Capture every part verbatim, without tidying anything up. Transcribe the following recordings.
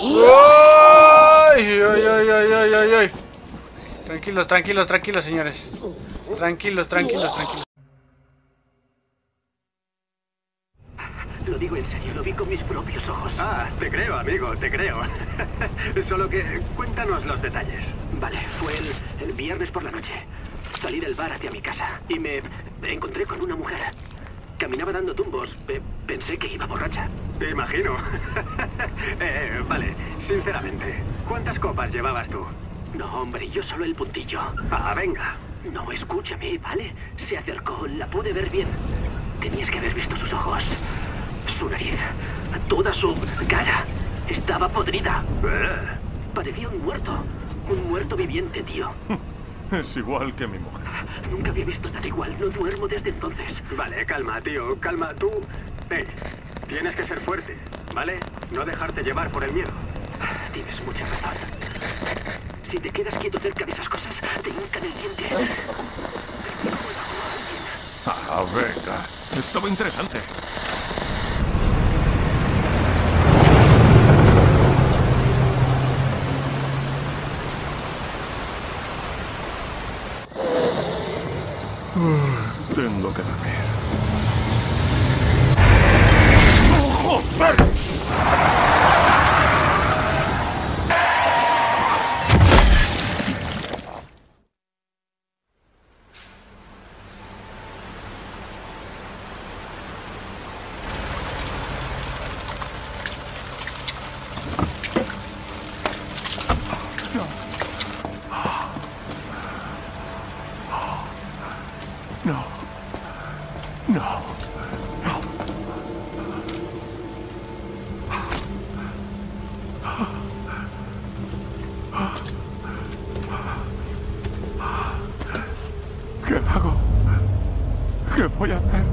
¡Ay, ay, ay, ay, ay, ay, ay! Tranquilos, tranquilos, tranquilos, señores. Tranquilos, tranquilos, tranquilos. Lo digo en serio, lo vi con mis propios ojos. Ah, te creo, amigo, te creo. Solo que cuéntanos los detalles. Vale, fue el, el viernes por la noche. Salí del bar hacia mi casa y me encontré con una mujer. Caminaba dando tumbos. Pe- pensé que iba borracha. Te imagino. eh, vale, sinceramente, ¿cuántas copas llevabas tú? No, hombre, yo solo el puntillo. Ah, venga. No, escúchame, ¿vale? Se acercó, la pude ver bien. Tenías que haber visto sus ojos. Su nariz, toda su cara. Estaba podrida. Eh, Parecía un muerto. Un muerto viviente, tío. Es igual que mi mujer. Nunca había visto nada igual. No duermo desde entonces. Vale, calma, tío, calma. Tú, hey, tienes que ser fuerte, ¿vale? No dejarte llevar por el miedo. Tienes mucha razón. Si te quedas quieto cerca de esas cosas, te hincan el diente. Ah, venga. Estaba interesante. Uh, tengo que dormir. ¡Oh, joder! No. No. No. ¿Qué hago? ¿Qué voy a hacer?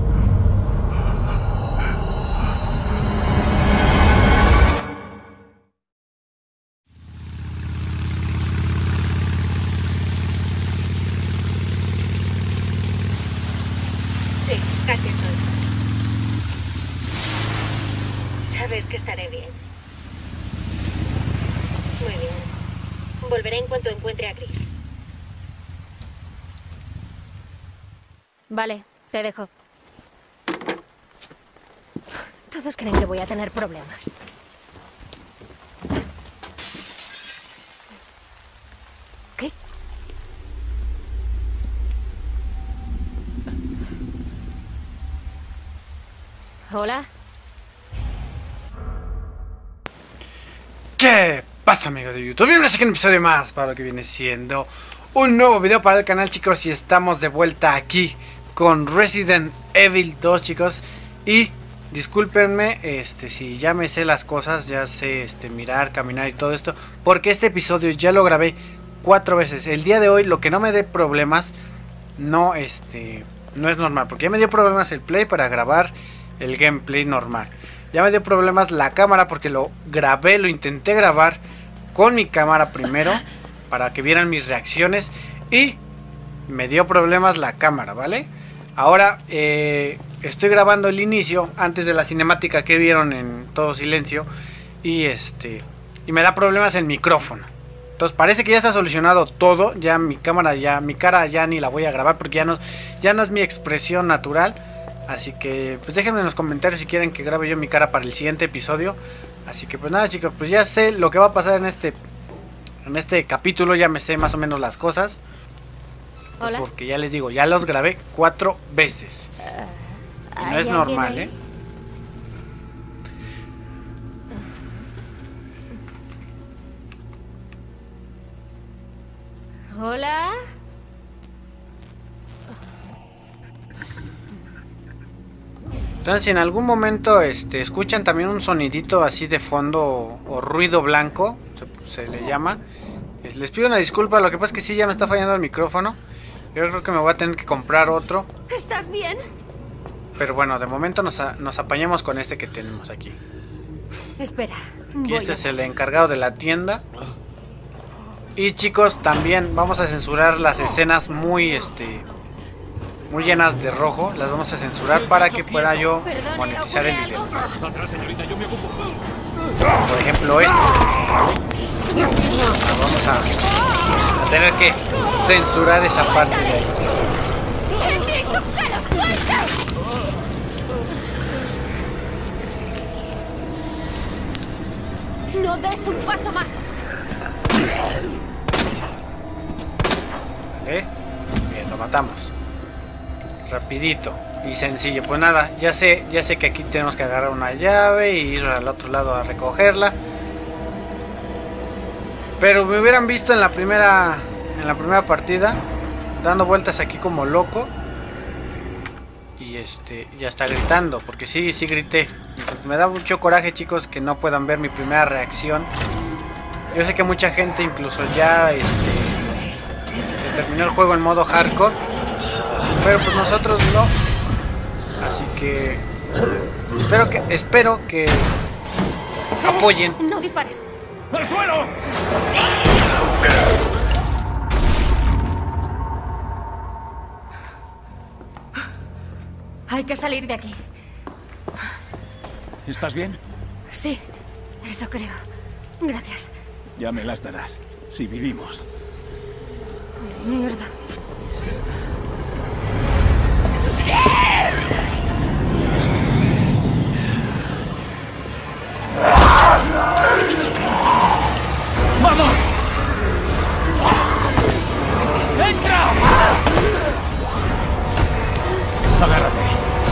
Sí, casi estoy. Sabes que estaré bien. Muy bien. Volveré en cuanto encuentre a Chris. Vale, te dejo. Todos creen que voy a tener problemas. ¿Qué? Hola. ¿Qué pasa, amigos de YouTube? Bienvenidos aquí a un episodio más para lo que viene siendo un nuevo video para el canal, chicos. Y estamos de vuelta aquí con Resident Evil dos, chicos. Y discúlpenme este, si ya me sé las cosas, ya sé este, mirar, caminar y todo esto, porque este episodio ya lo grabé cuatro veces. El día de hoy, lo que no me dé problemas, no, este, no es normal, porque ya me dio problemas el play para grabar el gameplay normal. Ya me dio problemas la cámara porque lo grabé, lo intenté grabar con mi cámara primero para que vieran mis reacciones y me dio problemas la cámara, ¿vale? Ahora eh, estoy grabando el inicio antes de la cinemática que vieron en todo silencio y este y me da problemas el micrófono. Entonces parece que ya está solucionado todo. Ya mi cámara, ya mi cara ya ni la voy a grabar porque ya no, ya no es mi expresión natural. Así que pues déjenme en los comentarios si quieren que grabe yo mi cara para el siguiente episodio. Así que pues nada, chicos, pues ya sé lo que va a pasar en este en este capítulo, ya me sé más o menos las cosas. Pues Hola. porque ya les digo, ya los grabé cuatro veces. Y no ¿Hay es alguien normal, ahí? ¿eh? Hola. Entonces si en algún momento este, escuchan también un sonidito así de fondo o, o ruido blanco, se, se le llama, es, les pido una disculpa, lo que pasa es que sí ya me está fallando el micrófono. Yo creo que me voy a tener que comprar otro. ¿Estás bien? Pero bueno, de momento nos, a, nos apañamos con este que tenemos aquí. Espera. Y Voy este a... es el encargado de la tienda. Y chicos, también vamos a censurar las escenas muy este muy llenas de rojo, las vamos a censurar para que pueda yo monetizar el video. Por ejemplo esto. Vamos a, a tener que censurar esa parte de ahí. No des un paso más. Vale. Bien, lo matamos. Rapidito y sencillo. Pues nada, ya sé, ya sé que aquí tenemos que agarrar una llave y ir al otro lado a recogerla. Pero me hubieran visto en la primera en la primera partida dando vueltas aquí como loco. Y este ya está gritando, porque sí, sí grité. Entonces me da mucho coraje, chicos, que no puedan ver mi primera reacción. Yo sé que mucha gente incluso ya este, se terminó el juego en modo hardcore, pero pues nosotros no. Así que espero que espero que apoyen. No dispares. ¡Al suelo! Hay que salir de aquí. ¿Estás bien? Sí, eso creo. Gracias. Ya me las darás, si vivimos. Mierda. ¡Vamos! ¡Entra! Agárrate.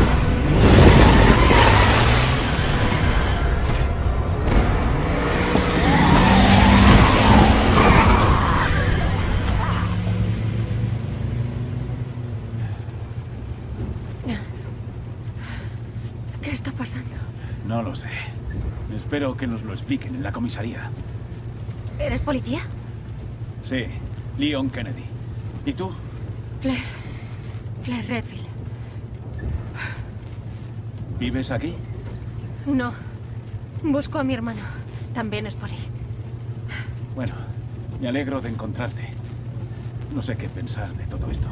¿Qué está pasando? No lo sé. Espero que nos lo expliquen en la comisaría. ¿Eres policía? Sí, Leon Kennedy. ¿Y tú? Claire. Claire Redfield. ¿Vives aquí? No. Busco a mi hermano. También es poli. Bueno, me alegro de encontrarte. No sé qué pensar de todo esto.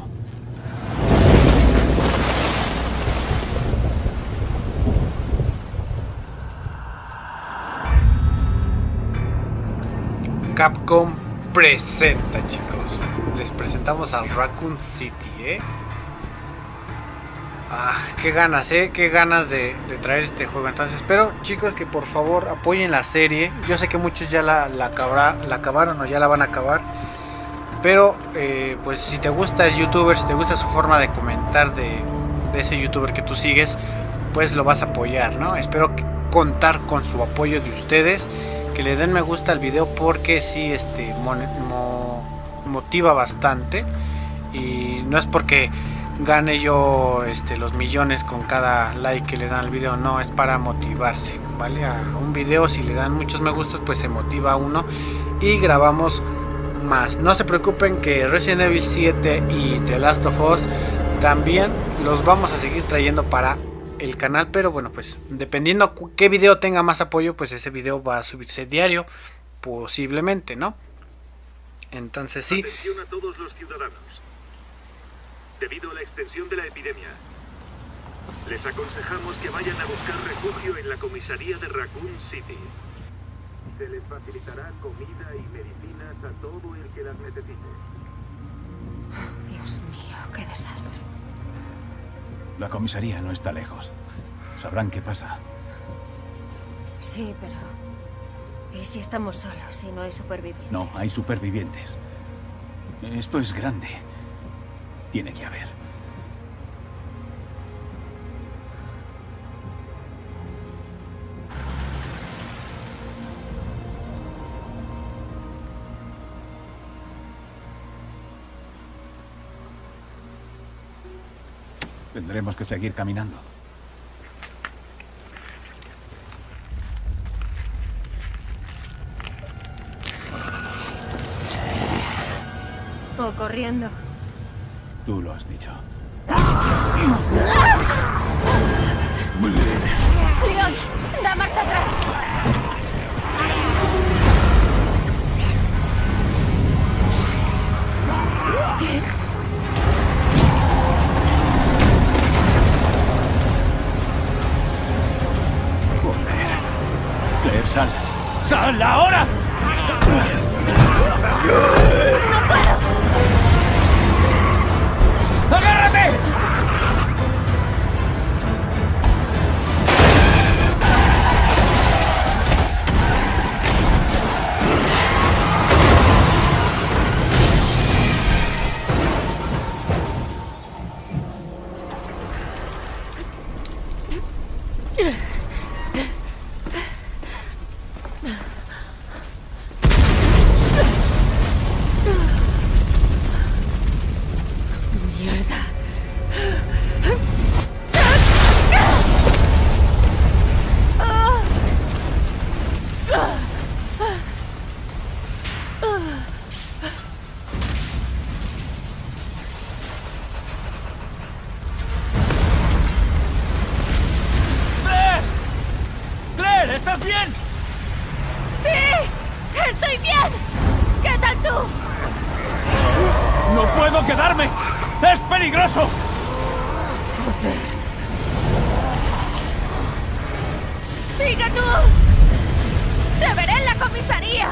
Capcom presenta, chicos. Les presentamos a Raccoon City, ¿eh? Ah, qué ganas, ¿eh? Qué ganas de, de traer este juego. Entonces espero, chicos, que por favor apoyen la serie. Yo sé que muchos ya la, la, acabará, la acabaron o ya la van a acabar. Pero, eh, pues si te gusta el youtuber, si te gusta su forma de comentar de, de ese youtuber que tú sigues, pues lo vas a apoyar, ¿no? Espero contar con su apoyo de ustedes. Que le den me gusta al video porque sí este, mo mo motiva bastante. Y no es porque gane yo este, los millones con cada like que le dan al video, no, es para motivarse, ¿vale? A un video si le dan muchos me gustas pues se motiva a uno y grabamos más. No se preocupen que Resident Evil siete y The Last of Us también los vamos a seguir trayendo para el canal, pero bueno, pues dependiendo qué video tenga más apoyo, pues ese video va a subirse diario, posiblemente, ¿no? Entonces sí. Atención a todos los ciudadanos. Debido a la extensión de la epidemia, les aconsejamos que vayan a buscar refugio en la comisaría de Raccoon City. Se les facilitará comida y medicinas a todo el que las necesite. Dios mío, qué desastre. La comisaría no está lejos. Sabrán qué pasa. Sí, pero... ¿y si estamos solos y no hay supervivientes? No, hay supervivientes. Esto es grande. Tiene que haber. Tendremos que seguir caminando. O corriendo. Tú lo has dicho. ¡Leon! ¡Da marcha atrás! ¿Qué? Claire, sal. ¡Sal ahora! ¡No puedo! ¡Agárrate! ¿Estás bien? ¡Sí! ¡Estoy bien! ¿Qué tal tú? ¡No puedo quedarme! ¡Es peligroso! Joder. ¡Sigue tú! ¡Te veré en la comisaría!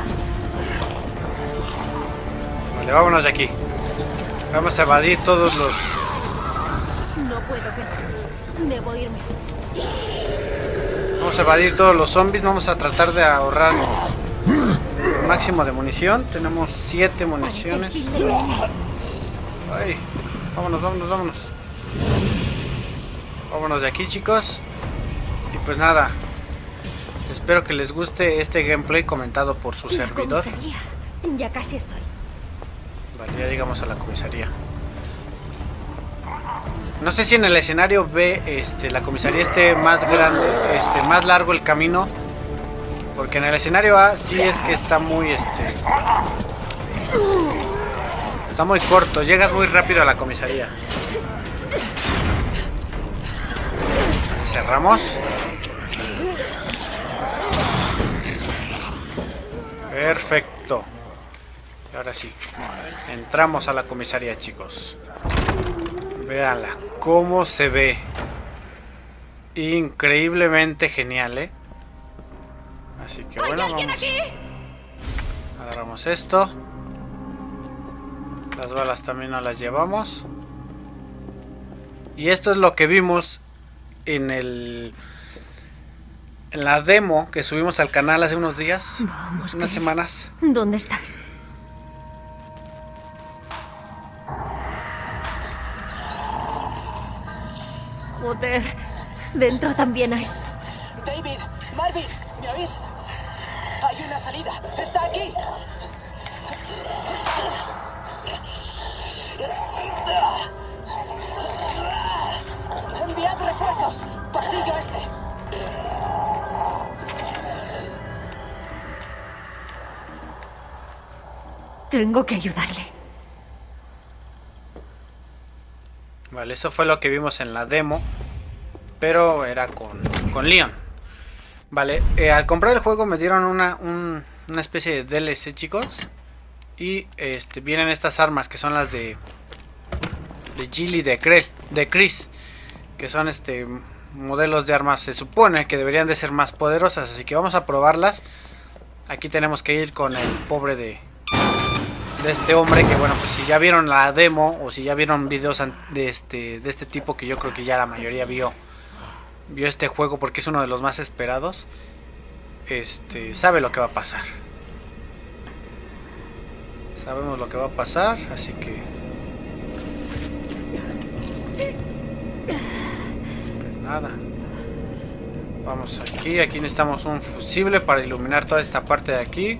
Vale, vámonos de aquí. Vamos a evadir todos los... No puedo quedar. Debo irme. Vamos a evadir todos los zombies. Vamos a tratar de ahorrar el máximo de munición. Tenemos siete municiones. Ay, vámonos, vámonos, vámonos. Vámonos de aquí, chicos. Y pues nada. Espero que les guste este gameplay comentado por su La servidor. comisaría. Ya casi estoy. Vale, ya llegamos a la comisaría. No sé si en el escenario B este, la comisaría esté más grande, este, más largo el camino. Porque en el escenario A sí es que está muy este. Está muy corto, llegas muy rápido a la comisaría. Cerramos. Perfecto. Y ahora sí. Entramos a la comisaría, chicos. Véanla, cómo se ve. Increíblemente genial, ¿eh? Así que bueno, vamos. Agarramos esto. Las balas también nos las llevamos. Y esto es lo que vimos en el... en la demo que subimos al canal hace unos días. Vamos, unas Chris. semanas. ¿Dónde estás? Joder, dentro también hay. David, Marvin, ¿me oís? Hay una salida. Está aquí. Enviad refuerzos. Pasillo este. Tengo que ayudarle. Vale, eso fue lo que vimos en la demo. Pero era con, con Leon. Vale, eh, al comprar el juego me dieron una, un, una especie de D L C, chicos. Y este vienen estas armas que son las de de Jill y de, Krell, de Chris, que son este modelos de armas, se supone que deberían de ser más poderosas. Así que vamos a probarlas. Aquí tenemos que ir con el pobre de de este hombre, que bueno, pues si ya vieron la demo o si ya vieron videos de este, de este tipo, que yo creo que ya la mayoría vio vio este juego porque es uno de los más esperados, este sabe lo que va a pasar. Sabemos lo que va a pasar, así que pues nada. Vamos aquí, aquí necesitamos un fusible para iluminar toda esta parte de aquí.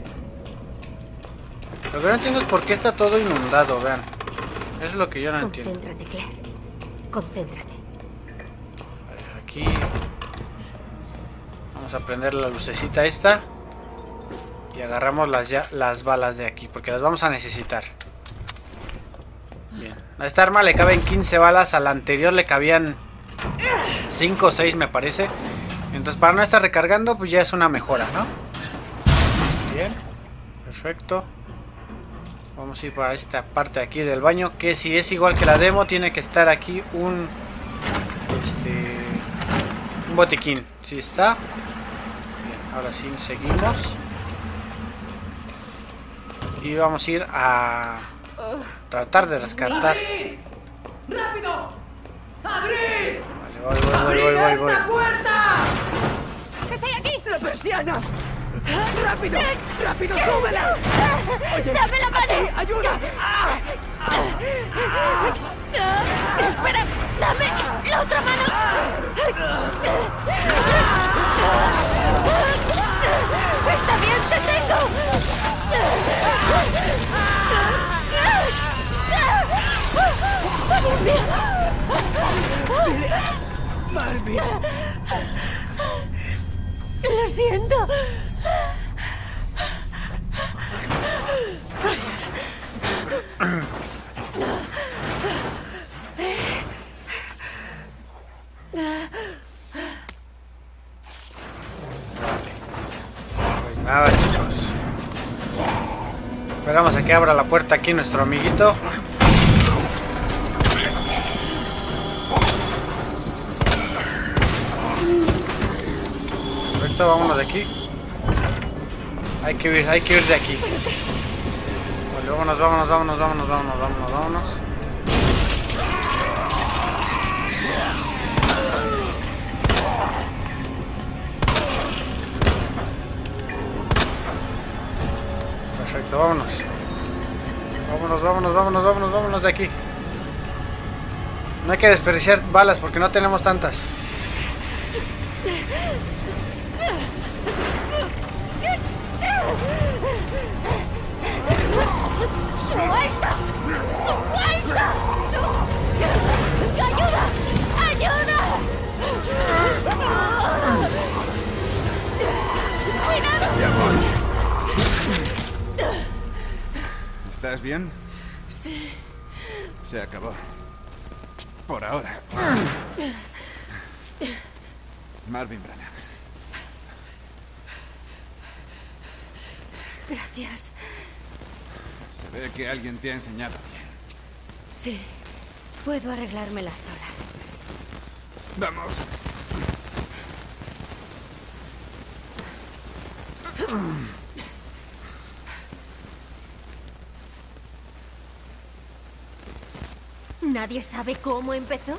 Lo que no entiendo es por qué está todo inundado, vean. Eso es lo que yo no entiendo. Concéntrate, Claire. Concéntrate. Aquí vamos a prender la lucecita esta. Y agarramos las, ya, las balas de aquí, porque las vamos a necesitar. Bien. A esta arma le caben quince balas. A la anterior le cabían cinco o seis, me parece. Entonces para no estar recargando, pues ya es una mejora, ¿no? Bien. Perfecto. Vamos a ir para esta parte de aquí del baño, que si es igual que la demo, tiene que estar aquí un este, un botiquín. Si está, bien. Ahora sí, seguimos. Y vamos a ir a tratar de rescatar. ¡Rápido! ¡Abrid! Vale, voy, voy, voy, voy, voy, voy. ¡Esta puerta! ¡Estoy aquí! ¡La persiana! ¡Rápido! ¡Rápido, súbela! Oye, ¡Dame la mano! aquí, ¡ayuda! ¡Ah! ¡Espera! ¡Dame la otra mano! ¡Está bien, te tengo! ¡Dios mío! ¡Marvin! Lo siento. Pues nada, chicos. Esperamos a que abra la puerta aquí nuestro amiguito. Perfecto, vámonos de aquí. Hay que huir, hay que huir de aquí. Vale, vámonos, vámonos, vámonos, vámonos, vámonos, vámonos, vámonos. Perfecto, vámonos. Vámonos, vámonos, vámonos, vámonos, vámonos de aquí. No hay que desperdiciar balas porque no tenemos tantas. ¡Suelta! ¡Suelta! ¡Ayuda! ¡Ayuda! ¡Cuidado! Ya voy. ¿Estás bien? Sí. Se acabó. Por ahora. Marvin Branagh. Gracias. Se ve que alguien te ha enseñado bien. Sí. Puedo arreglármela sola. Vamos. ¿Nadie sabe cómo empezó?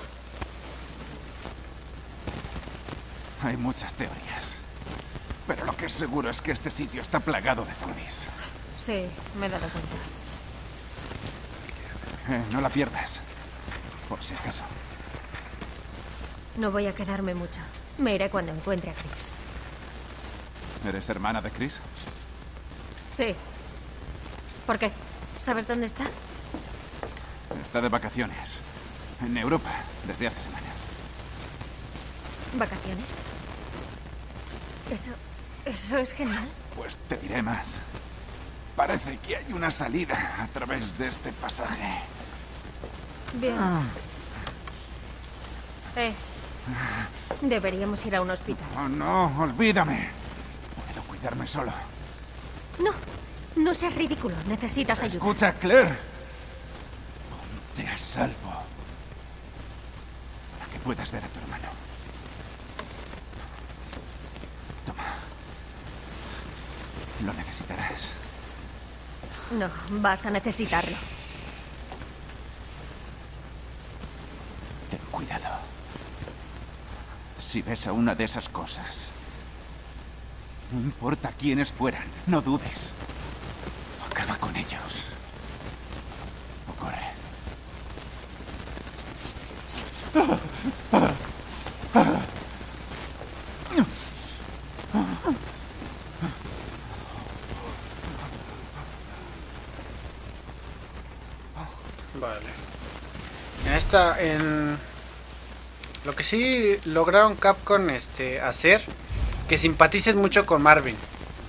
Hay muchas teorías. Pero lo que es seguro es que este sitio está plagado de zombies. Sí, me he dado cuenta. Eh, no la pierdas. Por si acaso. No voy a quedarme mucho. Me iré cuando encuentre a Chris. ¿Eres hermana de Chris? Sí. ¿Por qué? ¿Sabes dónde está? Está de vacaciones. En Europa, desde hace semanas. ¿Vacaciones? Eso... eso es genial. Pues te diré más. Parece que hay una salida a través de este pasaje. Bien. Eh. Deberíamos ir a un hospital. Oh, no, olvídame. Puedo cuidarme solo. No. No seas ridículo. Necesitas ayuda. Escucha, Claire. Ponte a salvo. Para que puedas ver a tu hermano. Toma. Lo necesitarás. No, vas a necesitarlo. Ten cuidado. Si ves a una de esas cosas, no importa quiénes fueran, no dudes. Acaba con ellos. O corre. Vale. En esta, en lo que sí lograron Capcom este hacer, que simpatices mucho con Marvin.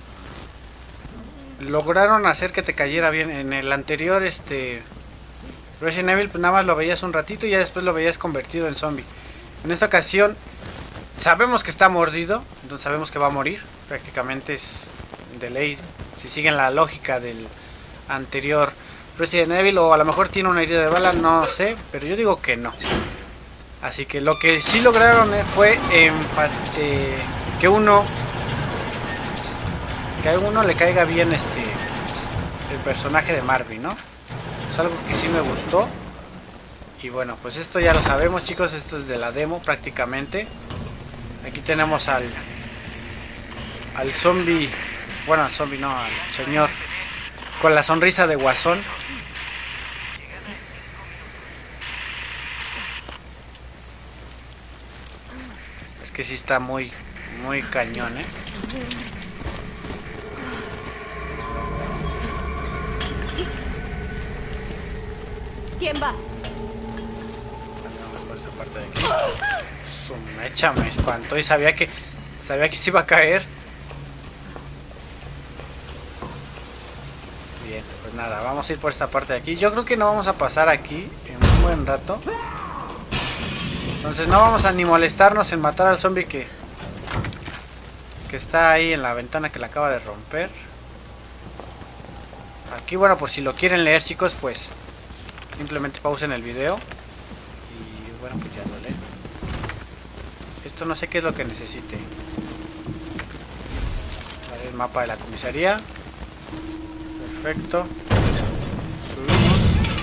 Lograron hacer que te cayera bien. En el anterior, este Resident Evil, pues nada más lo veías un ratito y ya después lo veías convertido en zombie. En esta ocasión sabemos que está mordido, entonces sabemos que va a morir. Prácticamente es de ley, si siguen la lógica del anterior Resident Evil, o a lo mejor tiene una herida de bala, no sé, pero yo digo que no. Así que lo que sí lograron eh, fue eh, eh, que uno que a uno le caiga bien este el personaje de Marvin, ¿no? Es algo que sí me gustó. Y bueno, pues esto ya lo sabemos, chicos. Esto es de la demo prácticamente. Aquí tenemos al al zombie, bueno, al zombie no, al señor con la sonrisa de Guasón. Es que sí está muy muy cañón, ¿eh? ¿Quién va? Vamos por esta parte de aquí. Su mecha me espantó y sabía que sabía que se iba a caer. Bien, pues nada, vamos a ir por esta parte de aquí. Yo creo que no vamos a pasar aquí en un buen rato. Entonces no vamos a ni molestarnos en matar al zombie que que está ahí en la ventana que la acaba de romper. Aquí, bueno, por si lo quieren leer, chicos, pues simplemente pausen el video y bueno, pues ya lo leen. Esto no sé qué es lo que necesite. Vale, el mapa de la comisaría. Perfecto. Subimos.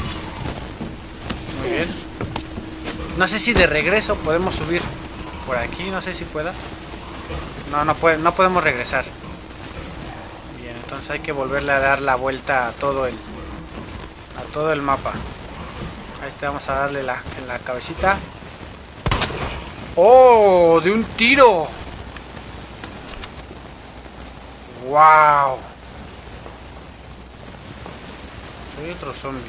Muy bien. No sé si de regreso podemos subir por aquí, no sé si pueda. No, no puede, no podemos regresar. Bien, entonces hay que volverle a dar la vuelta a todo el a todo el mapa. Ahí está, vamos a darle la, en la cabecita. ¡Oh! ¡De un tiro! ¡Wow! Soy otro zombie.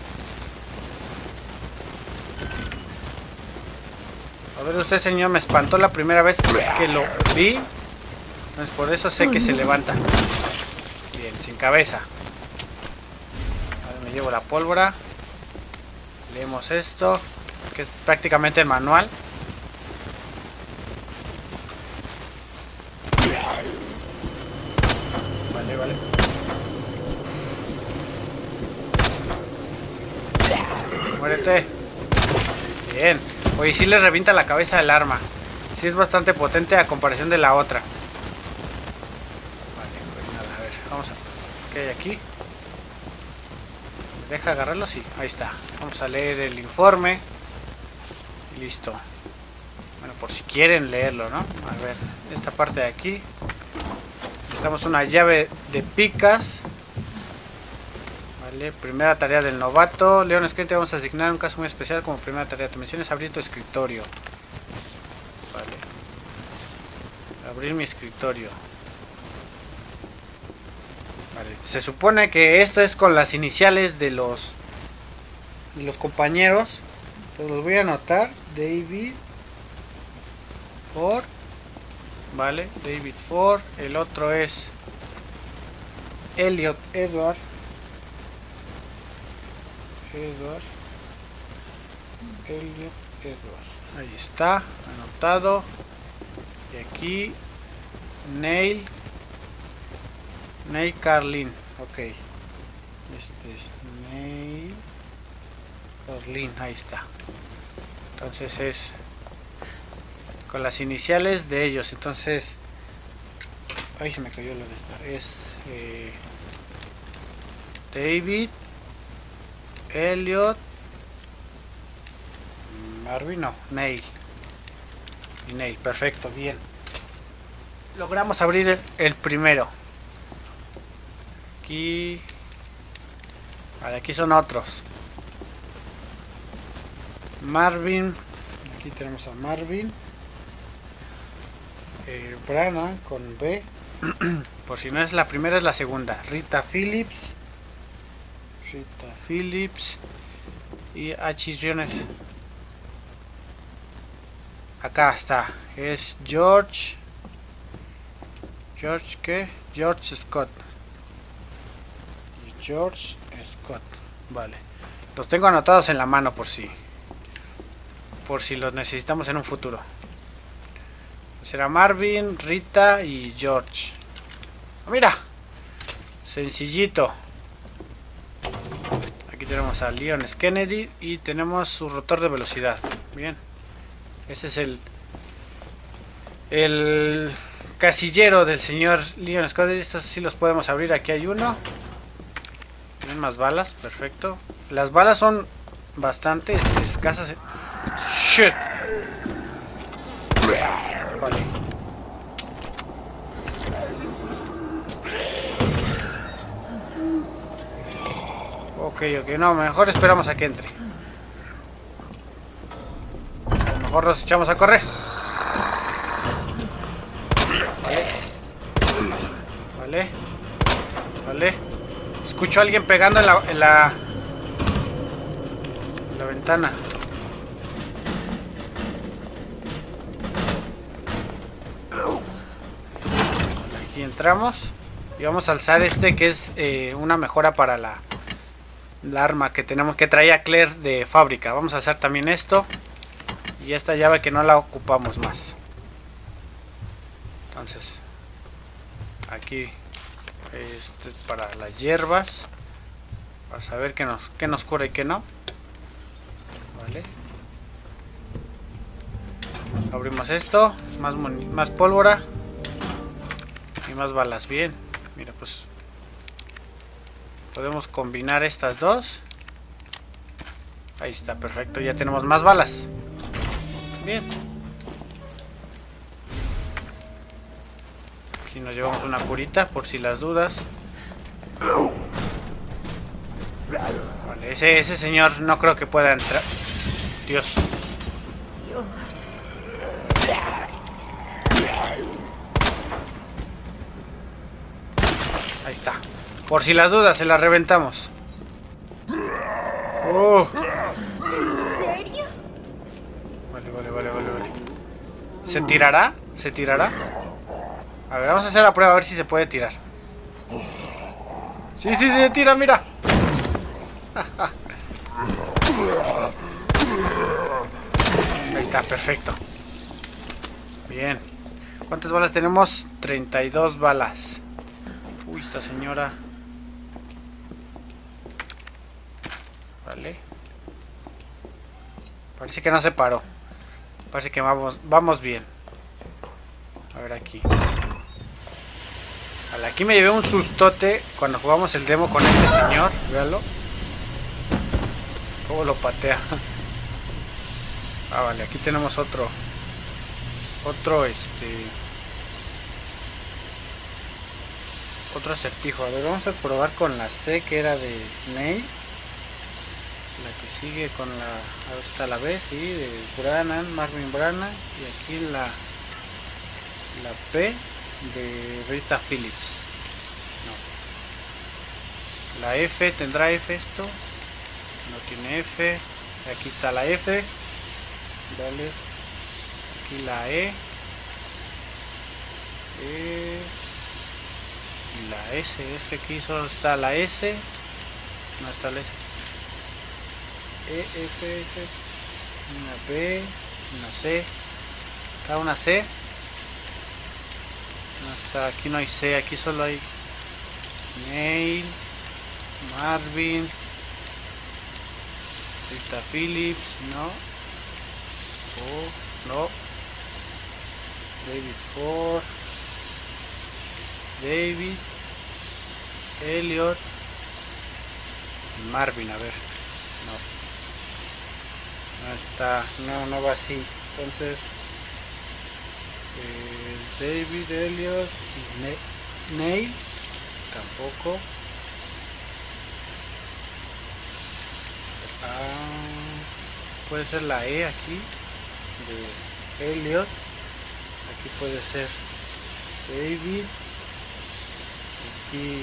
A ver, usted, señor, me espantó la primera vez que lo vi. Entonces por eso sé que se levanta. Bien, sin cabeza. Ahora me llevo la pólvora. Leemos esto, que es prácticamente el manual. Vale, vale. Muérete. Bien. Oye, sí les revienta la cabeza del arma. Sí es bastante potente a comparación de la otra. Vale, pues nada, a ver, vamos a... ¿Qué hay aquí? ¿Me deja agarrarlo? Sí, ahí está. Vamos a leer el informe. Y listo. Bueno, por si quieren leerlo, ¿no? A ver, esta parte de aquí. Necesitamos una llave de picas. Vale, primera tarea del novato. Leon Skate, vamos a asignar un caso muy especial como primera tarea. Tu misión es abrir tu escritorio. Vale. Abrir mi escritorio. Vale. Se supone que esto es con las iniciales de los de los compañeros. Pues los voy a anotar. David Ford. Vale, David Ford. El otro es Elliot Edward. Edward. Elliot Edward. Ahí está, anotado. Y aquí Neil. Neil Carlin. Ok. Este es Neil Carlin. Ahí está. Entonces es con las iniciales de ellos. Entonces, ahí se me cayó la lista. Es eh, David, Elliot, Marvin, no, Neil. Y Neil, perfecto, bien. Logramos abrir el, el primero. Aquí. Vale, aquí son otros. Marvin. Aquí tenemos a Marvin. Eh, Branagh con B. Por si no es la primera, es la segunda. Rita Phillips. Rita Phillips. Y H. Jones. Acá está. Es George. George ¿qué? George Scott. George Scott. Vale. Los tengo anotados en la mano por si. Por si los necesitamos en un futuro. Será Marvin, Rita y George. Mira, sencillito. Aquí tenemos a Leon Kennedy y tenemos su rotor de velocidad. Bien, ese es el el casillero del señor Leon Scott. Estos sí los podemos abrir. Aquí hay uno. Tienen más balas, perfecto. Las balas son bastante escasas. Shit. Vale. Ok, ok, no, mejor esperamos a que entre. A lo mejor nos echamos a correr. Vale. Vale. Vale. Escucho a alguien pegando en la, en la, en la ventana. Aquí entramos. Y vamos a alzar este que es eh, una mejora para la, la arma que tenemos, que traía Claire de fábrica. Vamos a alzar también esto. Y esta llave que no la ocupamos más. Entonces, aquí esto es para las hierbas. Para saber qué nos, qué nos cura y qué no. Vale. Abrimos esto. Más, más pólvora. Y más balas. Bien. Mira, pues podemos combinar estas dos. Ahí está, perfecto. Ya tenemos más balas. Bien. Aquí nos llevamos una curita por si las dudas. Vale, ese, ese señor no creo que pueda entrar. Dios. Dios. Ahí está. Por si las dudas, se las reventamos. Oh. ¿En serio? Vale, vale, vale, vale, vale. ¿Se tirará? ¿Se tirará? A ver, vamos a hacer la prueba a ver si se puede tirar. Sí, sí, se tira, mira. Ahí está, perfecto. Bien. ¿Cuántas balas tenemos? treinta y dos balas. Uy, esta señora. Vale. Parece que no se paró. Parece que vamos, vamos bien. A ver aquí. Vale, aquí me llevé un sustote cuando jugamos el demo con este señor. Véanlo. Cómo lo patea. Ah, vale, aquí tenemos otro. Otro, este... Otro acertijo. A ver, vamos a probar con la C que era de Neil. La que sigue con la... A ver, está la B, sí, de Brannan, Marvin Brannan. Y aquí la... La P de Rita Phillips. No. La F, ¿tendrá F esto? No tiene F. Aquí está la F. Dale. Aquí la E. E. Y la S. Es que aquí solo está la S. No está la S. E, F, F. Una B. Una C. Acá una C. No está, aquí no hay C, aquí solo hay Neil, Marvin, Rita Phillips, no, oh, no, David Ford, David, Elliot, Marvin, a ver, no, no está, no, no va así, entonces... Eh, David, Elliot y Ne Neil tampoco. Ah, puede ser la E aquí de Elliot. Aquí puede ser David. Aquí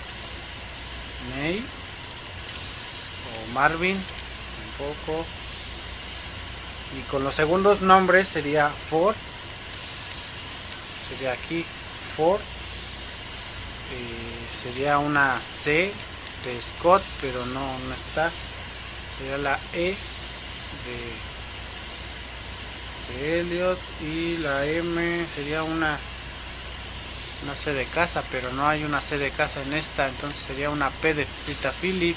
Neil o Marvin tampoco. Y con los segundos nombres sería Ford. Sería aquí Ford. Eh, sería una C de Scott, pero no, no está. Sería la E de, de Elliot. Y la M sería una una C de casa, pero no hay una C de casa en esta. Entonces sería una P de Rita Phillips.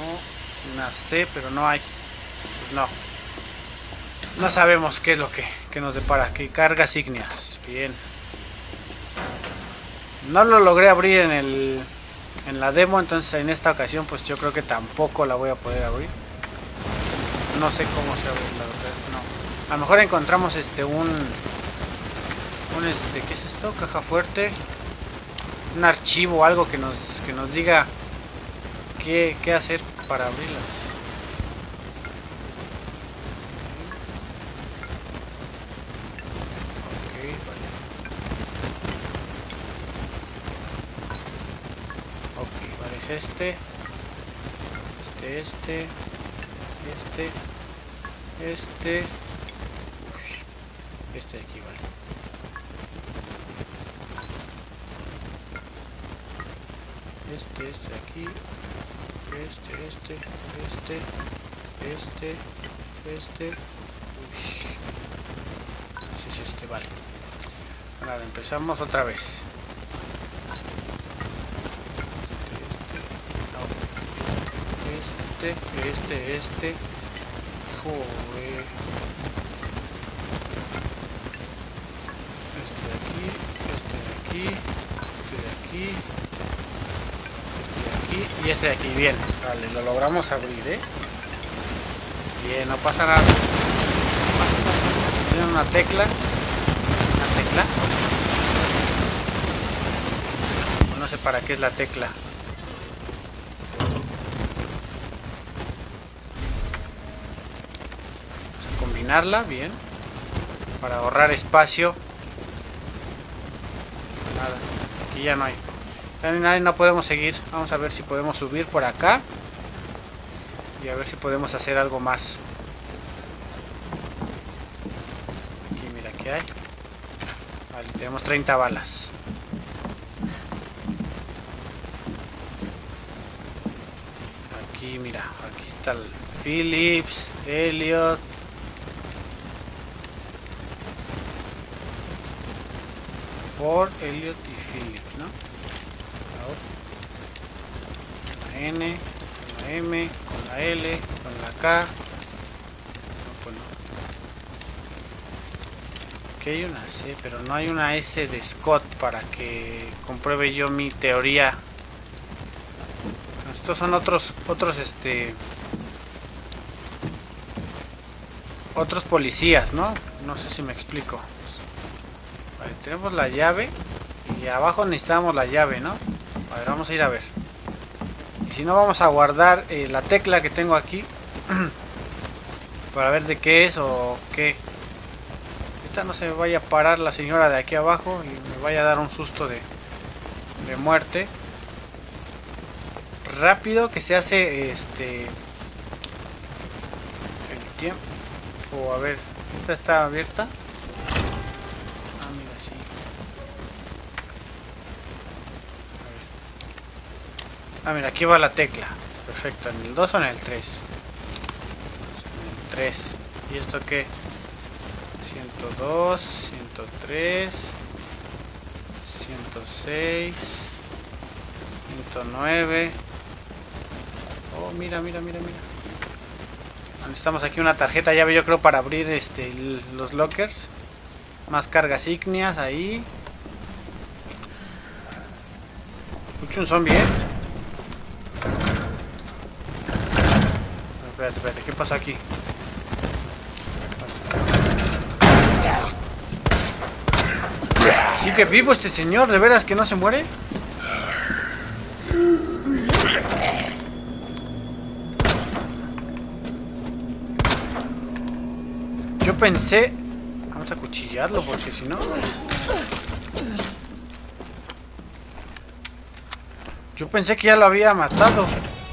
No, una C, pero no hay. Pues no. No sabemos qué es lo que ¿Qué nos depara? Aquí cargas ígneas. Bien. No lo logré abrir en el en la demo, entonces en esta ocasión pues yo creo que tampoco la voy a poder abrir. No sé cómo se abre, la verdad. No. A lo mejor encontramos este un un este, ¿qué es esto? Caja fuerte. Un archivo, algo que nos que nos diga qué, qué hacer para abrirlas. Este, este, este, este, este, este de aquí, vale. Este, este de aquí, este, este, este, este, este, uy. Sí, sí, este, vale. Ahora empezamos otra vez. Este, este, este. Joder. Este de aquí, este de aquí, este de aquí, este de aquí y este de aquí. Bien, vale, lo logramos abrir, ¿eh? Bien, no pasa nada. Tiene una tecla. Una tecla. No sé para qué es la tecla. Bien, para ahorrar espacio. Nada, aquí ya no hay. Ya no hay, no podemos seguir. Vamos a ver si podemos subir por acá y a ver si podemos hacer algo más. Aquí, mira, ¿qué hay? Vale, tenemos treinta balas. Aquí, mira, aquí está el Phillips, Elliot. Por Elliot y Phillips, ¿no? Con la N, con la M, con la L, con la K. No, pues no. Aquí hay una C, pero no hay una S de Scott para que compruebe yo mi teoría. Estos son otros, otros, este... otros policías, ¿no? No sé si me explico. Vale, tenemos la llave y abajo necesitamos la llave, ¿no? A ver, vamos a ir a ver. Y si no, vamos a guardar eh, la tecla que tengo aquí para ver de qué es o qué. Esta no se me vaya a parar la señora de aquí abajo y me vaya a dar un susto de, de muerte. Rápido que se hace este el tiempo. A ver, esta está abierta. Ah, mira, aquí va la tecla. Perfecto, ¿en el dos o en el tres? En el tres. ¿Y esto qué? ciento dos, ciento tres, ciento seis, ciento nueve. Oh, mira, mira, mira, mira. Necesitamos aquí una tarjeta llave, yo creo, para abrir este los lockers. Más cargas ígneas ahí. Escucho un zombie, ¿eh? Espérate, espérate, ¿qué pasa aquí? ¿Sigue vivo este señor? ¿De veras que no se muere? Yo pensé... Vamos a cuchillarlo porque si no... Yo pensé que ya lo había matado.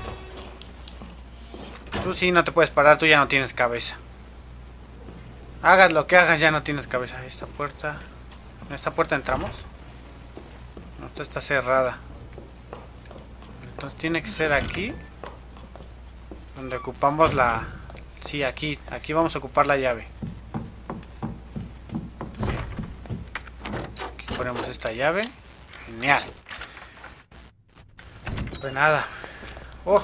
Tú sí no te puedes parar, tú ya no tienes cabeza. Hagas lo que hagas, ya no tienes cabeza. Esta puerta... ¿En esta puerta entramos? No, esta está cerrada. Entonces tiene que ser aquí. Donde ocupamos la... Sí, aquí. Aquí vamos a ocupar la llave. Aquí ponemos esta llave. Genial. Pues nada. Oh.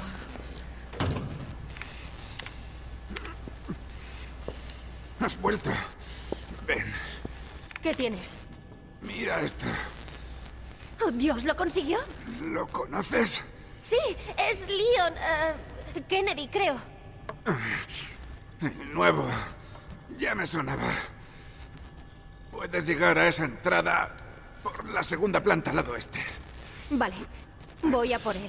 Has vuelto. Ven. ¿Qué tienes? Mira esto. Oh, Dios, ¿lo consiguió? ¿Lo conoces? Sí, es Leon uh, Kennedy, creo. El nuevo. Ya me sonaba. Puedes llegar a esa entrada por la segunda planta al lado este. Vale, voy a por él.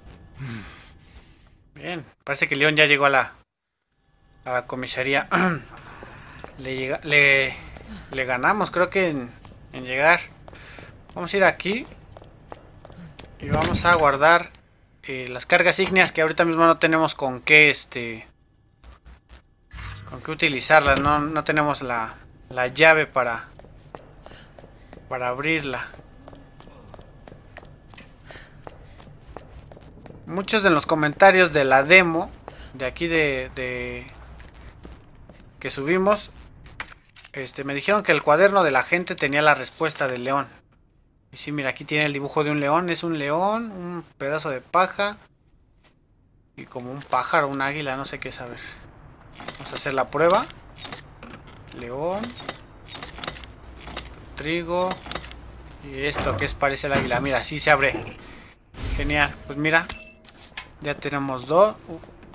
Bien, parece que Leon ya llegó a la, a la comisaría. le, llega, le, le ganamos, creo que en, en llegar. Vamos a ir aquí. Y vamos a guardar eh, las cargas ígneas que ahorita mismo no tenemos con qué, este... con qué utilizarlas. No, no tenemos la, la llave para, para abrirla. Muchos de los comentarios de la demo de aquí de, de que subimos, este, me dijeron que el cuaderno de la gente tenía la respuesta del león. Y sí, mira, aquí tiene el dibujo de un león. Es un león, un pedazo de paja y como un pájaro, un águila, no sé qué saber. Vamos a hacer la prueba. León, trigo y esto que es parece el águila. Mira, así se abre. Genial, pues mira. Ya tenemos dos. Uh.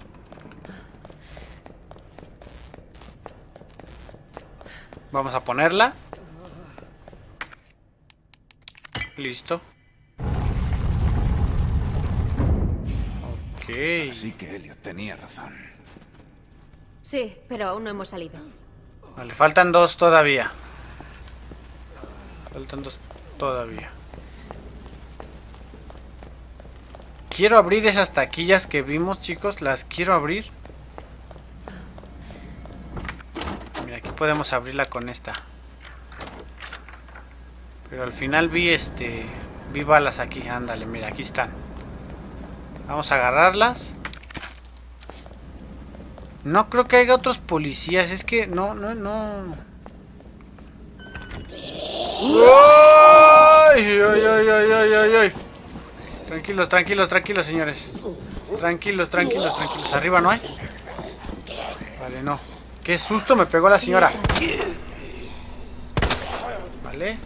Vamos a ponerla. Listo. Ok. Así que Elliot tenía razón. Sí, pero aún no hemos salido. Vale, faltan dos todavía. Faltan dos todavía. Quiero abrir esas taquillas que vimos, chicos. Las quiero abrir. Mira, aquí podemos abrirla con esta. Pero al final vi este... vi balas aquí. Ándale, mira, aquí están. Vamos a agarrarlas. No creo que haya otros policías. Es que no, no, no. ¡Ay, ay, ay, ay, ay, ay, ay! Tranquilos, tranquilos, tranquilos, señores. Tranquilos, tranquilos, tranquilos. Arriba no hay. Vale, no. Qué susto me pegó la señora. Vale.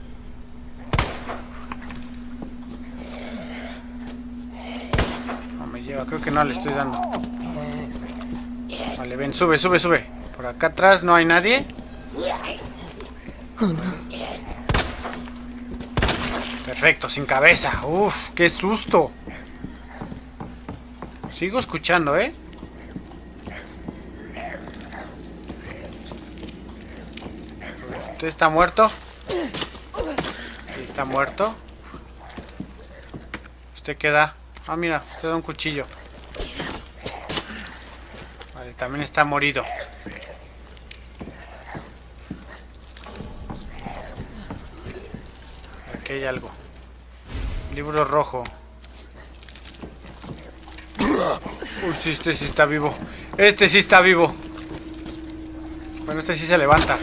No me lleva, creo que no le estoy dando. Vale, ven, sube, sube, sube. Por acá atrás no hay nadie. Oh, no. Perfecto, sin cabeza. Uf, qué susto. Sigo escuchando, ¿eh? ¿Usted está muerto? Sí, está muerto. ¿Usted qué da? Ah, mira, usted da un cuchillo. Vale, también está morido. Aquí hay algo. Libro rojo. Uy, sí, este sí está vivo. Este sí está vivo. Bueno, este sí se levanta.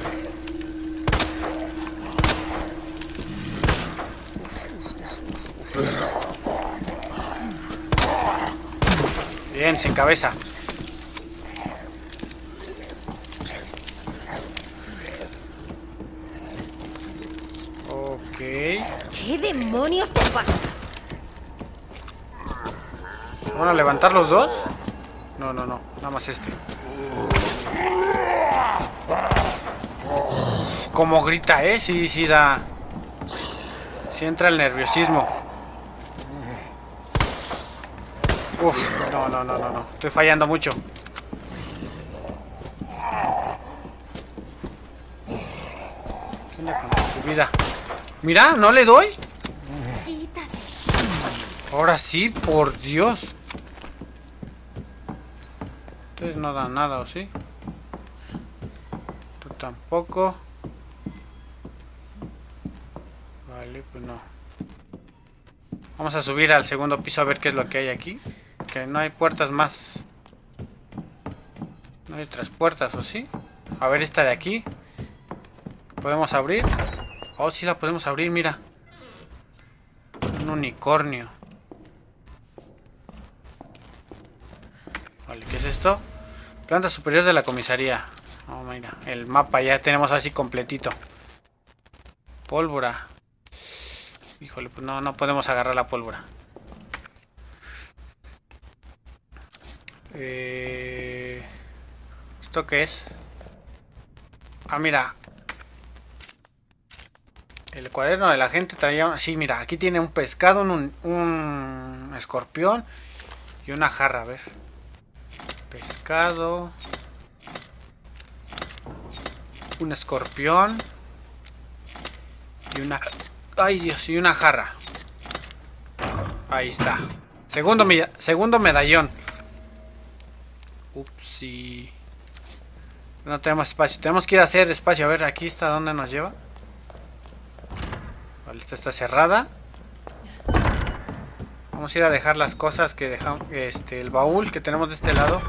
Bien, sin cabeza. Ok. ¿Qué demonios te pasa? ¿Van a levantar los dos? No, no, no. Nada más este. Como grita, ¿eh? Sí, sí da... sí entra el nerviosismo. Uf, no, no, no, no, no. Estoy fallando mucho. ¿Qué onda con su vida? Mira, no le doy. Quítate. Ahora sí, por Dios. Ustedes no dan nada, ¿o sí? Tú tampoco. Vale, pues no. Vamos a subir al segundo piso a ver qué es lo que hay aquí. Que no hay puertas más. No hay otras puertas, ¿o sí? A ver esta de aquí. ¿Podemos abrir? Oh, sí la podemos abrir, mira. Un unicornio. Vale, ¿qué es esto? Planta superior de la comisaría. Oh, mira, el mapa ya tenemos así completito. Pólvora. Híjole, pues no, no podemos agarrar la pólvora. Eh, ¿Esto qué es? Ah, mira. El cuaderno de la gente traía... Sí, mira, aquí tiene un pescado, un, un escorpión y una jarra, a ver. Pescado. Un escorpión. Y una... Ay, Dios, y una jarra. Ahí está. Segundo, segundo medallón. Upsi. No tenemos espacio. Tenemos que ir a hacer espacio. A ver, aquí está. ¿Dónde nos lleva? Vale, esta está cerrada. Vamos a ir a dejar las cosas que dejamos. Este, el baúl que tenemos de este lado.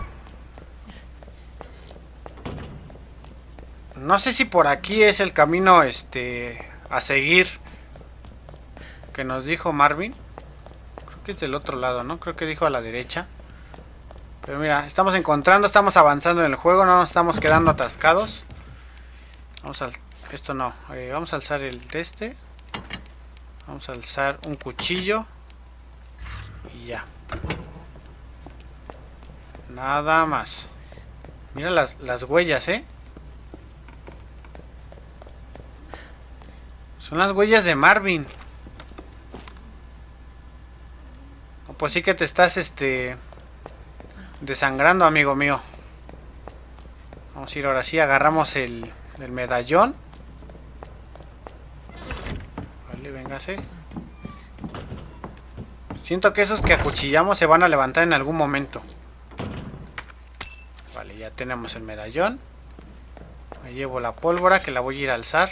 No sé si por aquí es el camino este a seguir que nos dijo Marvin. Creo que es del otro lado, ¿no? Creo que dijo a la derecha. Pero mira, estamos encontrando, estamos avanzando en el juego, no nos estamos quedando atascados. Vamos a... Esto no, eh, vamos a alzar el de este. Vamos a alzar un cuchillo. Y ya. Nada más. Mira las, las huellas, ¿eh? Son las huellas de Marvin. Oh, pues sí que te estás, este... desangrando, amigo mío. Vamos a ir ahora sí, agarramos el, el medallón. Vale, véngase. Siento que esos que acuchillamos se van a levantar en algún momento. Vale, ya tenemos el medallón. Me llevo la pólvora que la voy a ir a alzar.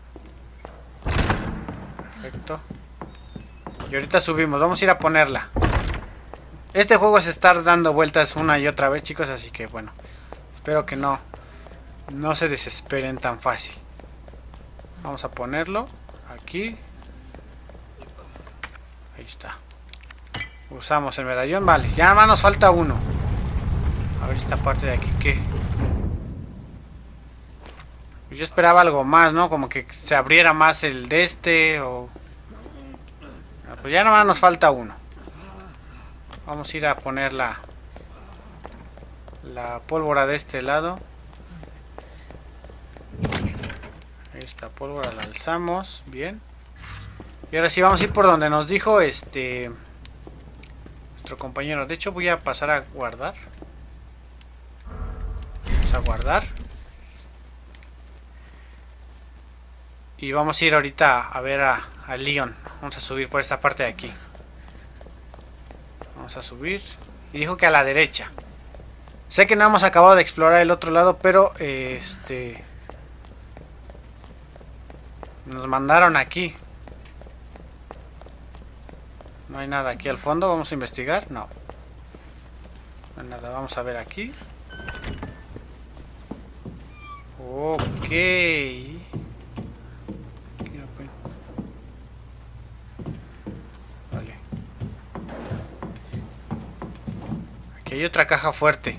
Perfecto. Y ahorita subimos, vamos a ir a ponerla. Este juego es estar dando vueltas una y otra vez, chicos, así que bueno, espero que no no se desesperen tan fácil. Vamos a ponerlo aquí. Ahí está. Usamos el medallón, vale, ya nada más nos falta uno. A ver esta parte de aquí, ¿qué? Yo esperaba algo más, ¿no? Como que se abriera más el de este o... Pues ya nada más nos falta uno. Vamos a ir a poner la, la pólvora de este lado. Esta pólvora la alzamos. Bien. Y ahora sí vamos a ir por donde nos dijo este nuestro compañero. De hecho voy a pasar a guardar. Vamos a guardar. Y vamos a ir ahorita a ver a, a Leon. Vamos a subir por esta parte de aquí. Vamos a subir. Y dijo que a la derecha. Sé que no hemos acabado de explorar el otro lado, pero eh, este nos mandaron aquí. No hay nada aquí al fondo. Vamos a investigar. No. No hay nada. Vamos a ver aquí. Ok. Vale. Aquí hay otra caja fuerte.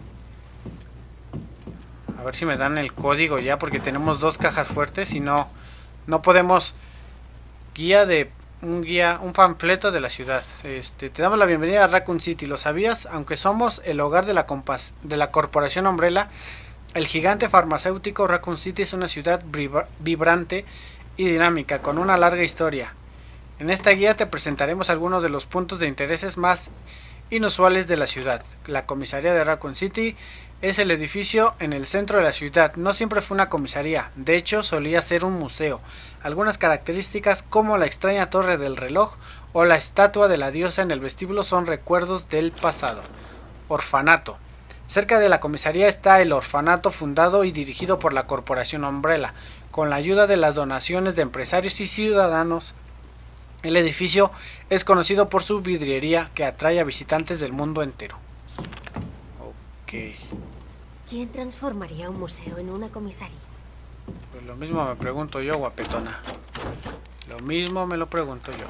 A ver si me dan el código ya, porque tenemos dos cajas fuertes y no no podemos. Guía de un guía, un panfleto de la ciudad. Este, te damos la bienvenida a Raccoon City. ¿Lo sabías? Aunque somos el hogar de la compas, de la corporación Umbrella, el gigante farmacéutico Raccoon City es una ciudad vibrante y dinámica con una larga historia. En esta guía te presentaremos algunos de los puntos de intereses más inusuales de la ciudad. La comisaría de Raccoon City es el edificio en el centro de la ciudad. No siempre fue una comisaría, de hecho solía ser un museo. Algunas características como la extraña torre del reloj o la estatua de la diosa en el vestíbulo son recuerdos del pasado. Orfanato. Cerca de la comisaría está el orfanato fundado y dirigido por la corporación Umbrella, con la ayuda de las donaciones de empresarios y ciudadanos. El edificio es conocido por su vidriería que atrae a visitantes del mundo entero. Ok. ¿Quién transformaría un museo en una comisaría? Pues lo mismo me pregunto yo, guapetona. Lo mismo me lo pregunto yo.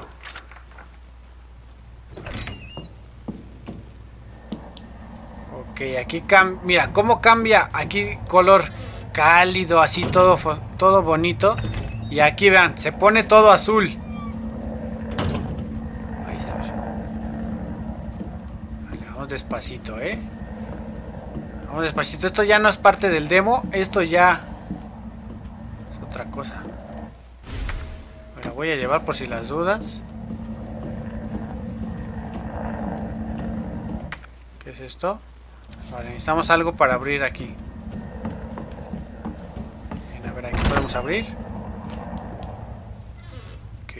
Ok, aquí cambia. Mira, cómo cambia aquí color cálido, así todo, todo bonito. Y aquí vean, se pone todo azul. Ahí se ve. Vale, vamos despacito, ¿eh? Vamos despacito. Esto ya no es parte del demo. Esto ya es otra cosa. Me la voy a llevar por si las dudas. ¿Qué es esto? Vale, necesitamos algo para abrir aquí. Bien, a ver, aquí podemos abrir. Ok.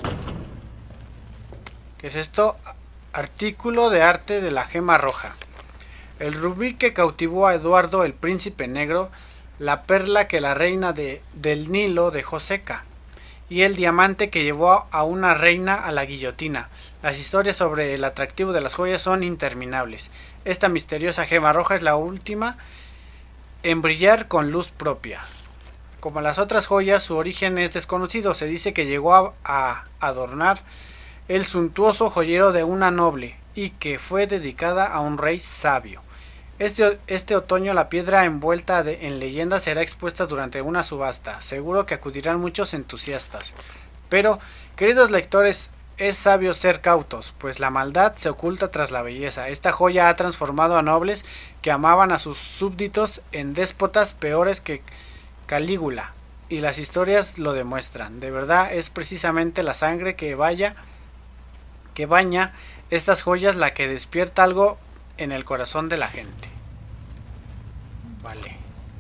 ¿Qué es esto? Artículo de arte de la gema roja. El rubí que cautivó a Eduardo el príncipe negro, la perla que la reina de, del Nilo dejó seca, y el diamante que llevó a una reina a la guillotina. Las historias sobre el atractivo de las joyas son interminables. Esta misteriosa gema roja es la última en brillar con luz propia. Como las otras joyas, su origen es desconocido. Se dice que llegó a, a adornar el suntuoso joyero de una noble y que fue dedicada a un rey sabio. Este, este otoño la piedra envuelta de, en leyenda será expuesta durante una subasta. Seguro que acudirán muchos entusiastas. Pero, queridos lectores, es sabio ser cautos, pues la maldad se oculta tras la belleza. Esta joya ha transformado a nobles que amaban a sus súbditos en déspotas peores que Calígula. Y las historias lo demuestran. De verdad es precisamente la sangre que vaya, que baña estas joyas la que despierta algo en el corazón de la gente. Vale.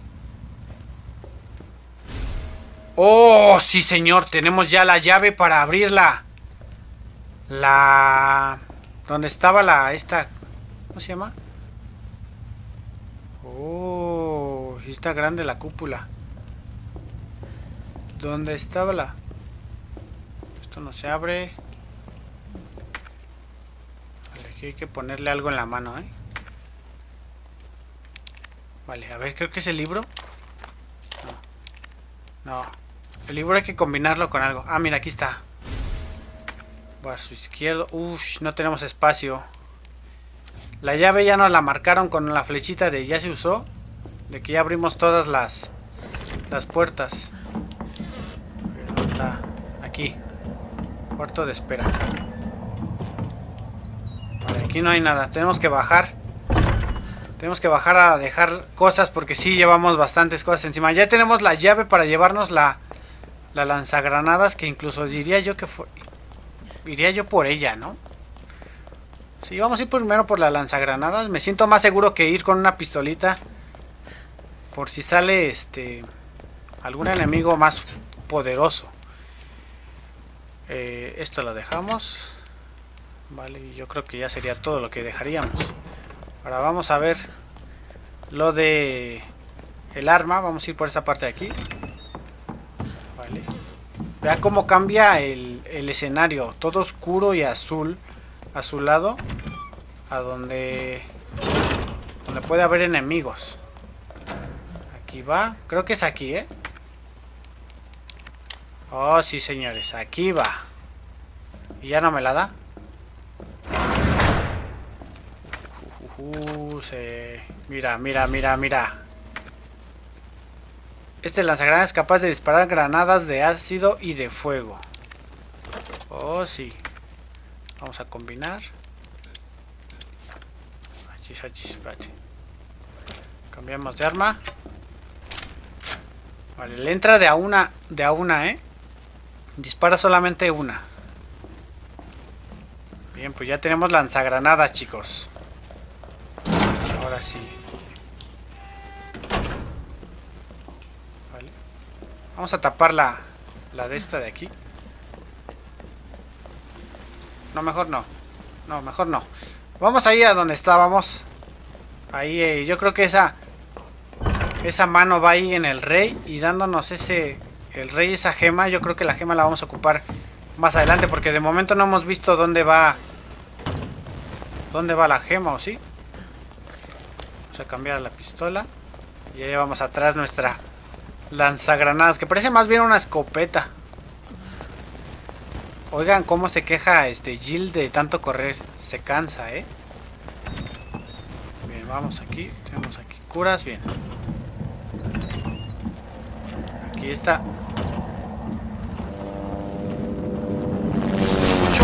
¡Oh, sí, señor! Tenemos ya la llave para abrirla. La... ¿Dónde estaba la... esta... ¿Cómo se llama? ¡Oh! Está grande la cúpula. ¿Dónde estaba la...? Esto no se abre. Vale, aquí hay que ponerle algo en la mano, ¿eh? Vale, a ver, creo que es el libro. No. No. El libro hay que combinarlo con algo. Ah, mira, aquí está. A su izquierdo. Uff, no tenemos espacio. La llave ya nos la marcaron con la flechita de ya se usó. De que ya abrimos todas las Las puertas. Pero está aquí. Cuarto de espera. Vale, aquí no hay nada. Tenemos que bajar. Tenemos que bajar a dejar cosas porque sí llevamos bastantes cosas encima. Ya tenemos la llave para llevarnos la, la lanzagranadas, que incluso diría yo que fue... Iría yo por ella, ¿no? Sí, vamos a ir primero por la lanzagranadas. Me siento más seguro que ir con una pistolita. Por si sale este... algún enemigo más poderoso. Eh, esto lo dejamos. Vale, yo creo que ya sería todo lo que dejaríamos. Ahora vamos a ver lo de el arma. Vamos a ir por esta parte de aquí. Vale. Vean cómo cambia el, el escenario. Todo oscuro y azul. Azulado. A donde... donde puede haber enemigos. Aquí va. Creo que es aquí, ¿eh? Oh, sí, señores. Aquí va. ¿Y ya no me la da? Uh, se... Mira, mira, mira, mira. Este lanzagranadas es capaz de disparar granadas de ácido y de fuego. Oh, sí. Vamos a combinar. Achis, achis, achis. Cambiamos de arma. Vale, le entra de a una, de a una, ¿eh? Dispara solamente una. Bien, pues ya tenemos lanzagranadas, chicos. Ahora sí. Vale. Vamos a tapar la, la de esta de aquí. No, mejor no. No, mejor no. Vamos ahí a donde estábamos. Ahí, eh, yo creo que esa... esa mano va ahí en el rey y dándonos ese... el rey esa gema. Yo creo que la gema la vamos a ocupar más adelante porque de momento no hemos visto dónde va... dónde va la gema, ¿o sí? Vamos a cambiar la pistola. Y ya llevamos atrás nuestra lanzagranadas, que parece más bien una escopeta. Oigan cómo se queja este Jill de tanto correr. Se cansa, ¿eh? Bien, vamos aquí. Tenemos aquí curas, bien. aquí está. Escucho.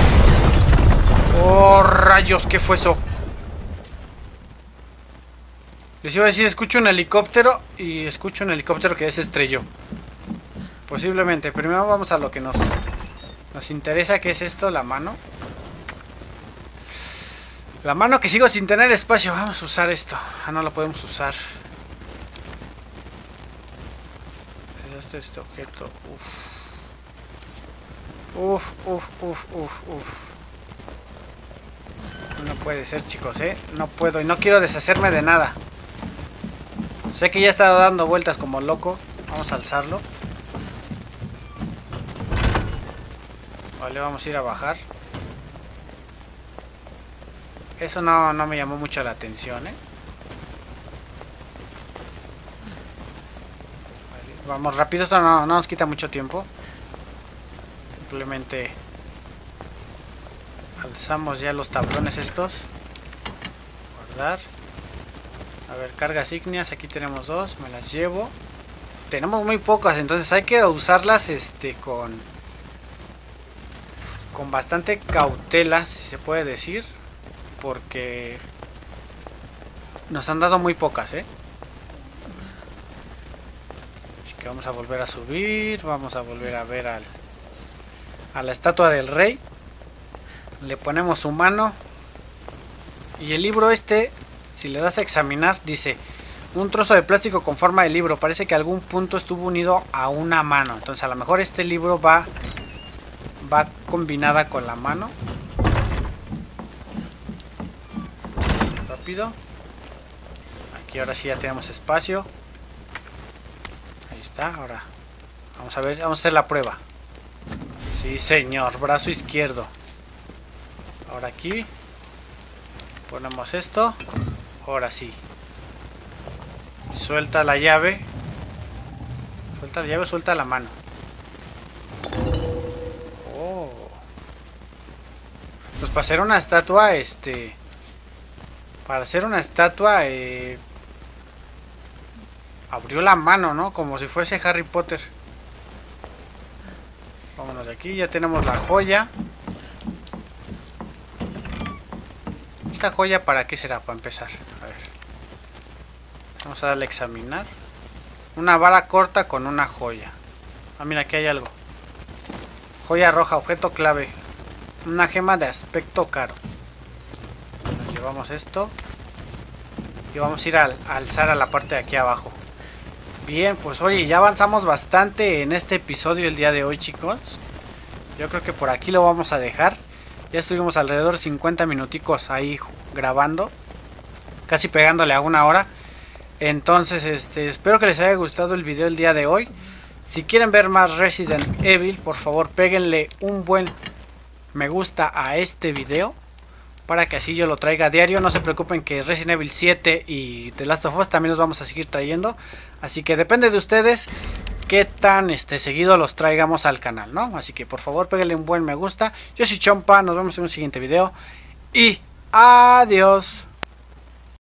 Oh, rayos, ¿qué fue eso? Les iba a decir, escucho un helicóptero y escucho un helicóptero que se estrelló. Posiblemente. Primero vamos a lo que nos, nos interesa, que es esto, la mano. La mano que sigo sin tener espacio. Vamos a usar esto. Ah, no lo podemos usar. Este, este objeto. Uf. Uf, uf, uf, uf, uf. No puede ser, chicos, ¿eh? No puedo y no quiero deshacerme de nada. Sé que ya he estado dando vueltas como loco. Vamos a alzarlo. Vale, vamos a ir a bajar. Eso no, no me llamó mucho la atención, ¿eh? Vale, vamos rápido, esto no, no nos quita mucho tiempo. Simplemente alzamos ya los tablones estos. Guardar. A ver, cargas ígneas, aquí tenemos dos, me las llevo. Tenemos muy pocas, entonces hay que usarlas este con con bastante cautela, si se puede decir, porque nos han dado muy pocas, ¿eh? Así que vamos a volver a subir, vamos a volver a ver al, a la estatua del rey. Le ponemos su mano y el libro este, si le das a examinar, dice un trozo de plástico con forma de libro. Parece que algún punto estuvo unido a una mano. Entonces a lo mejor este libro va va combinada con la mano. Rápido. Aquí ahora sí ya tenemos espacio. Ahí está. Ahora vamos a ver, vamos a hacer la prueba. Sí, señor, brazo izquierdo. Ahora aquí ponemos esto. Ahora sí. Suelta la llave. Suelta la llave, suelta la mano. Oh. Pues para hacer una estatua, este... Para hacer una estatua, eh... abrió la mano, ¿no? Como si fuese Harry Potter. Vámonos de aquí, ya tenemos la joya. ¿Esta joya para qué será? Para empezar, a ver. Vamos a darle a examinar. Una vara corta con una joya. Ah, mira, aquí hay algo. Joya roja, objeto clave. Una gema de aspecto caro. Nos llevamos esto. Y vamos a ir a, a alzar a la parte de aquí abajo. Bien, pues oye, ya avanzamos bastante en este episodio el día de hoy, chicos. Yo creo que por aquí lo vamos a dejar. Ya estuvimos alrededor de cincuenta minuticos ahí grabando. Casi pegándole a una hora. Entonces, este, espero que les haya gustado el video el día de hoy. Si quieren ver más Resident Evil, por favor, péguenle un buen me gusta a este video, para que así yo lo traiga a diario. No se preocupen que Resident Evil siete y The Last of Us también los vamos a seguir trayendo. Así que depende de ustedes qué tan este, seguido los traigamos al canal, ¿no? Así que por favor, péguenle un buen me gusta. Yo soy Chompa, nos vemos en un siguiente video. Y adiós.